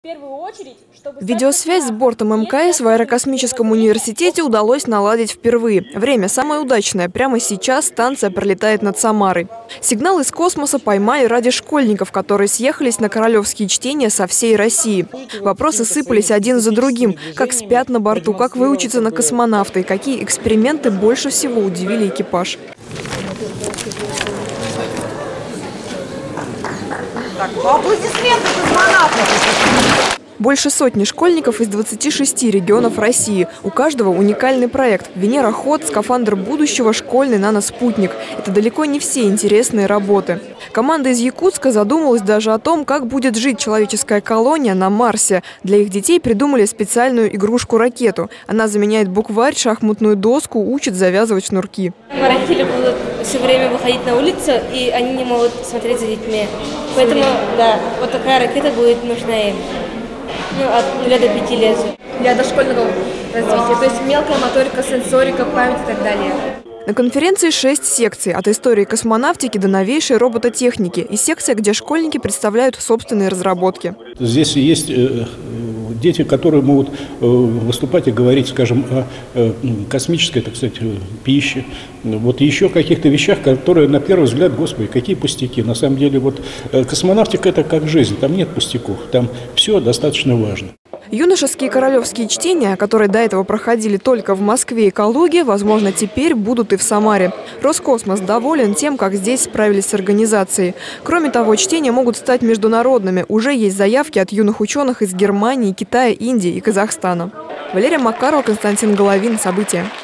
Видеосвязь с бортом МКС в Аэрокосмическом университете удалось наладить впервые. Время самое удачное. Прямо сейчас станция пролетает над Самарой. Сигнал из космоса поймали ради школьников, которые съехались на королевские чтения со всей России. Вопросы сыпались один за другим. Как спят на борту, как выучиться на космонавта и какие эксперименты больше всего удивили экипаж. Аплодисменты космонавтов! Больше сотни школьников из 26 регионов России. У каждого уникальный проект. Венера-ход, скафандр будущего, школьный наноспутник. Это далеко не все интересные работы. Команда из Якутска задумалась даже о том, как будет жить человеческая колония на Марсе. Для их детей придумали специальную игрушку-ракету. Она заменяет букварь, шахматную доску, учит завязывать шнурки. Родители будут все время выходить на улицу, и они не могут смотреть за детьми. Поэтому, да, вот такая ракета будет нужна им. От 0 до 5 лет. Для дошкольного развития, то есть мелкая моторика, сенсорика, память и так далее. На конференции 6 секций, от истории космонавтики до новейшей робототехники, и секция, где школьники представляют собственные разработки. Здесь есть дети, которые могут выступать и говорить, скажем, о космической, так сказать, пище, вот еще каких-то вещах, которые, на первый взгляд, господи, какие пустяки. На самом деле, вот космонавтика – это как жизнь, там нет пустяков, там все достаточно важно. Юношеские королевские чтения, которые до этого проходили только в Москве и Калуге, возможно, теперь будут и в Самаре. Роскосмос доволен тем, как здесь справились с организацией. Кроме того, чтения могут стать международными. Уже есть заявки от юных ученых из Германии, Китая, Индии и Казахстана. Валерия Макарова, Константин Головин. События.